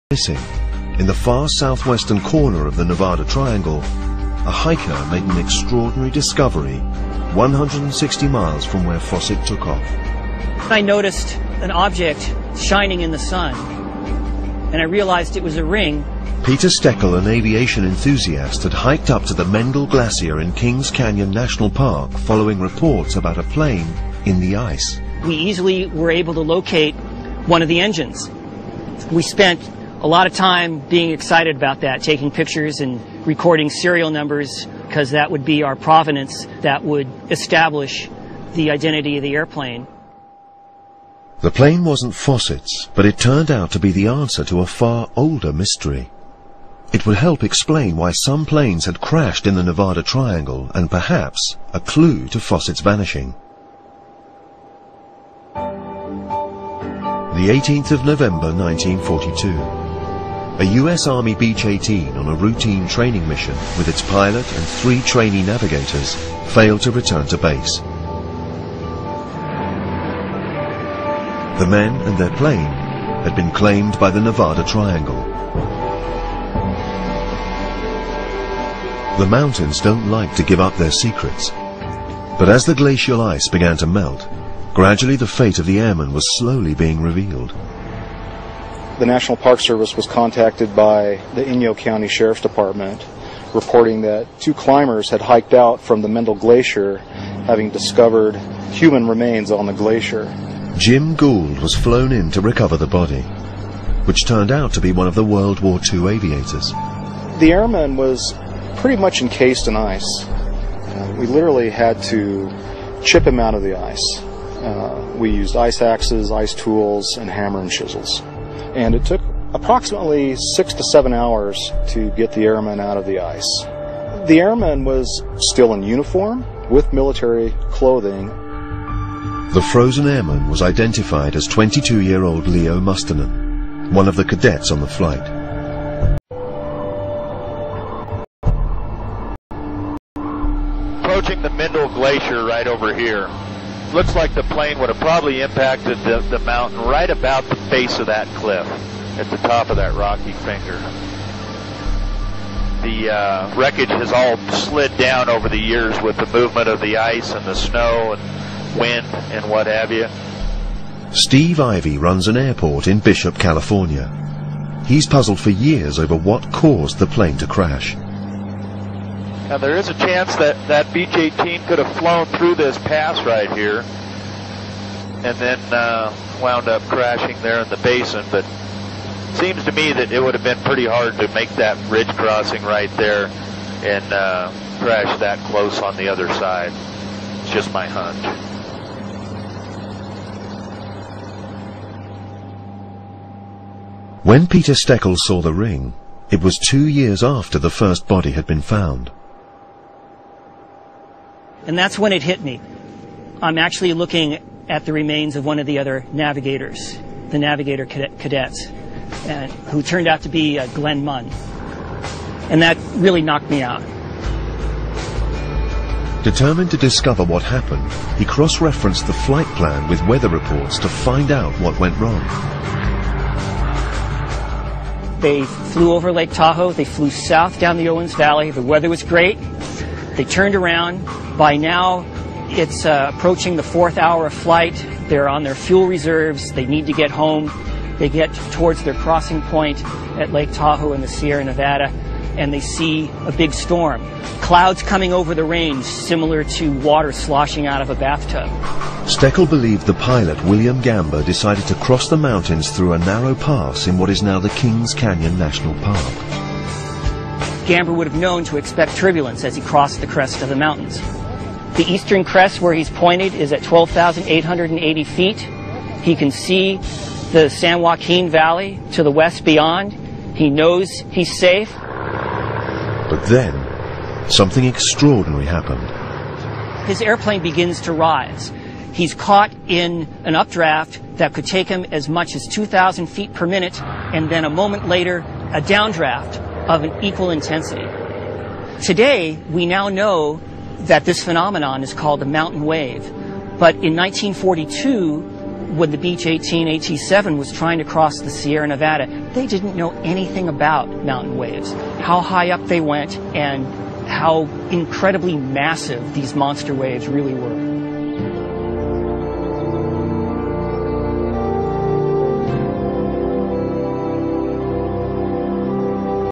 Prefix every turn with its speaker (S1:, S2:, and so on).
S1: Missing. In the far southwestern corner of the Nevada Triangle, a hiker made an extraordinary discovery 160 miles from where Fossett took off.
S2: I noticed an object shining in the sun, and I realized it was a ring.
S1: Peter Stekel, an aviation enthusiast, had hiked up to the Mendel Glacier in Kings Canyon National Park following reports about a plane in the ice.
S2: We easily were able to locate one of the engines. We spent a lot of time being excited about that, taking pictures and recording serial numbers, because that would be our provenance that would establish the identity of the airplane.
S1: The plane wasn't Fossett's, but it turned out to be the answer to a far older mystery. It would help explain why some planes had crashed in the Nevada Triangle, and perhaps a clue to Fossett's vanishing. The 18th of November 1942. A US Army Beech 18 on a routine training mission with its pilot and 3 trainee navigators failed to return to base. The men and their plane had been claimed by the Nevada Triangle. The mountains don't like to give up their secrets, but as the glacial ice began to melt, gradually the fate of the airmen was slowly being revealed.
S3: The National Park Service was contacted by the Inyo County Sheriff's Department reporting that 2 climbers had hiked out from the Mendel Glacier, having discovered human remains on the glacier.
S1: Jim Gould was flown in to recover the body, which turned out to be one of the World War II aviators.
S3: The airman was pretty much encased in ice. We literally had to chip him out of the ice. We used ice axes, ice tools, and hammer and chisels. And it took approximately 6 to 7 hours to get the airman out of the ice. The airman was still in uniform with military clothing.
S1: The frozen airman was identified as 22-year-old Leo Mustonen, one of the cadets on the flight.
S4: Approaching the Mendel Glacier right over here. Looks like the plane would have probably impacted the mountain right about the base of that cliff at the top of that rocky finger. The wreckage has all slid down over the years with the movement of the ice and the snow and wind and what have you.
S1: Steve Ivy runs an airport in Bishop, California. He's puzzled for years over what caused the plane to crash.
S4: Now there is a chance that Beech 18 could have flown through this pass right here and then wound up crashing there in the basin, but it seems to me that it would have been pretty hard to make that ridge crossing right there and crash that close on the other side. It's just my hunch.
S1: When Peter Stekel saw the ring, it was 2 years after the first body had been found.
S2: And that's when it hit me. I'm actually looking at the remains of one of the other navigators, the Navigator cadets, who turned out to be Glenn Munn. And that really knocked me out.
S1: Determined to discover what happened, he cross-referenced the flight plan with weather reports to find out what went wrong.
S2: They flew over Lake Tahoe. They flew south down the Owens Valley. The weather was great. They turned around. By now, it's approaching the 4th hour of flight. They're on their fuel reserves. They need to get home. They get towards their crossing point at Lake Tahoe in the Sierra Nevada, and they see a big storm. Clouds coming over the range, similar to water sloshing out of a bathtub.
S1: Stekel believed the pilot, William Gamber, decided to cross the mountains through a narrow pass in what is now the Kings Canyon National Park.
S2: Gamber would have known to expect turbulence as he crossed the crest of the mountains. The eastern crest where he's pointed is at 12,880 feet. He can see the San Joaquin Valley to the west beyond. He knows he's safe.
S1: But then, something extraordinary happened.
S2: His airplane begins to rise. He's caught in an updraft that could take him as much as 2,000 feet per minute, and then a moment later, a downdraft of an equal intensity. Today, we now know that this phenomenon is called a mountain wave. But in 1942, when the Beech 18 AT-7 was trying to cross the Sierra Nevada, they didn't know anything about mountain waves, how high up they went, and how incredibly massive these monster waves really were.